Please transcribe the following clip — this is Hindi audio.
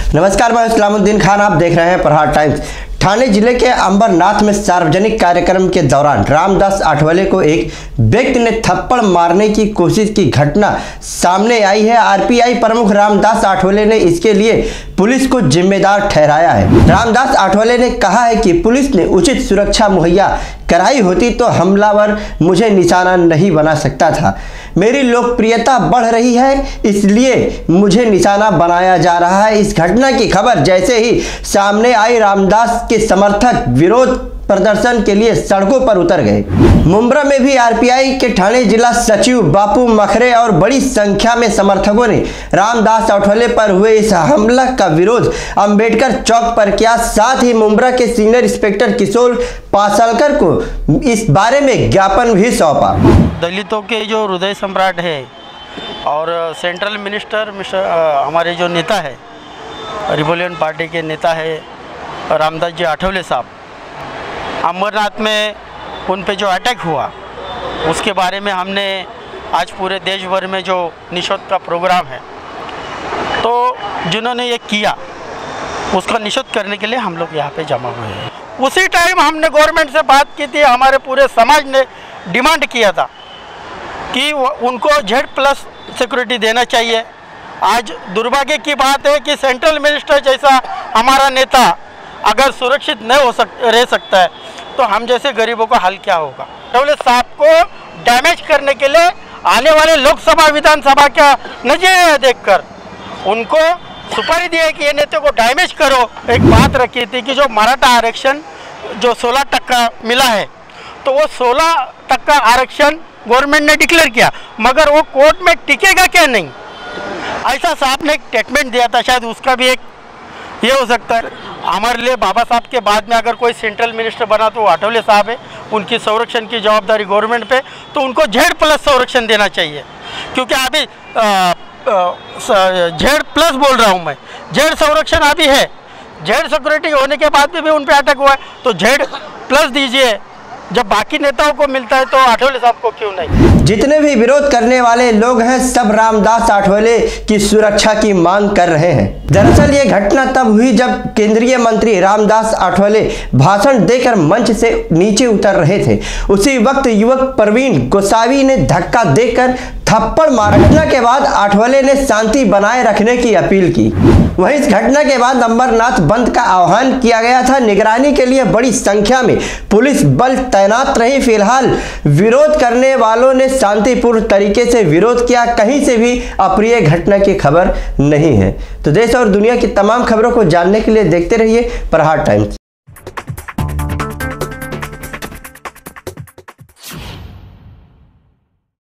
नमस्कार, मैं इस्लामुद्दीन खान, आप देख रहे हैं प्रहार टाइम्स। ठाणे जिले के अंबरनाथ में सार्वजनिक कार्यक्रम के दौरान रामदास आठवले को एक व्यक्ति ने थप्पड़ मारने की कोशिश की घटना सामने आई है। आरपीआई प्रमुख रामदास आठवले ने इसके लिए पुलिस को जिम्मेदार ठहराया है। रामदास आठवले ने कहा है कि पुलिस ने उचित सुरक्षा मुहैया कराई होती तो हमलावर मुझे निशाना नहीं बना सकता था। मेरी लोकप्रियता बढ़ रही है, इसलिए मुझे निशाना बनाया जा रहा है। इस घटना की खबर जैसे ही सामने आई, रामदास के समर्थक विरोध प्रदर्शन के लिए सड़कों पर उतर गए। मुंब्रा में भी आरपीआई के ठाणे जिला सचिव बापू मखरे और बड़ी संख्या में समर्थकों ने रामदास आठवले पर हुए इस हमला का विरोध अंबेडकर चौक पर किया। साथ ही मुंब्रा के सीनियर इंस्पेक्टर किशोर पासलकर को इस बारे में ज्ञापन भी सौंपा। दलितों के जो हृदय सम्राट है और सेंट्रल मिनिस्टर हमारे जो नेता है, रिपब्लिकन पार्टी के नेता है रामदास जी आठवले साहब, अंबरनाथ में उन पे जो अटैक हुआ उसके बारे में हमने आज पूरे देश भर में जो निषेध का प्रोग्राम है, तो जिन्होंने ये किया उसका निषेध करने के लिए हम लोग यहाँ पे जमा हुए हैं। उसी टाइम हमने गवर्नमेंट से बात की थी, हमारे पूरे समाज ने डिमांड किया था कि उनको Z+ सिक्योरिटी देना चाहिए। आज दुर्भाग्य की बात है कि सेंट्रल मिनिस्टर जैसा हमारा नेता अगर सुरक्षित नहीं रह सकता है तो हम जैसे गरीबों का हाल क्या होगा। आठवले साहब को डैमेज करने के लिए आने वाले लोकसभा विधानसभा का नजरिया देखकर उनको सुपारी दी है कि ये नेता को डैमेज करो। एक बात रखी थी कि जो मराठा आरक्षण जो 16% मिला है, तो वो 16% आरक्षण गवर्नमेंट ने डिक्लेयर किया, मगर वो कोर्ट में टिकेगा क्या नहीं, ऐसा साहब ने एक स्टेटमेंट दिया था। शायद उसका भी एक ये हो सकता है। हमारे लिए बाबा साहब के बाद में अगर कोई सेंट्रल मिनिस्टर बना तो वो आठवले साहब है। उनकी संरक्षण की जवाबदारी गवर्नमेंट पे, तो उनको Z+ संरक्षण देना चाहिए। क्योंकि अभी Z+ बोल रहा हूँ मैं, Z संरक्षण अभी है, Z सिक्योरिटी होने के बाद भी उन पर अटैक हुआ है, तो Z+ दीजिए। जब बाकी नेताओं को मिलता है तो आठवले साहब को क्यों नहीं। जितने भी विरोध करने वाले लोग हैं सब रामदास आठवले की सुरक्षा की मांग कर रहे हैं। दरअसल ये घटना तब हुई जब केंद्रीय मंत्री रामदास आठवले भाषण देकर मंच से नीचे उतर रहे थे। उसी वक्त युवक प्रवीण गोसावी ने धक्का देकर थप्पड़ मारा। घटना के बाद आठवले ने शांति बनाए रखने की अपील की। वहीं इस घटना के बाद अंबरनाथ बंद का आह्वान किया गया था। निगरानी के लिए बड़ी संख्या में पुलिस बल तैनात रही। फिलहाल विरोध करने वालों ने शांतिपूर्ण तरीके से विरोध किया। कहीं से भी अप्रिय घटना की खबर नहीं है। तो देश और दुनिया की तमाम खबरों को जानने के लिए देखते रहिए प्रहार टाइम्स।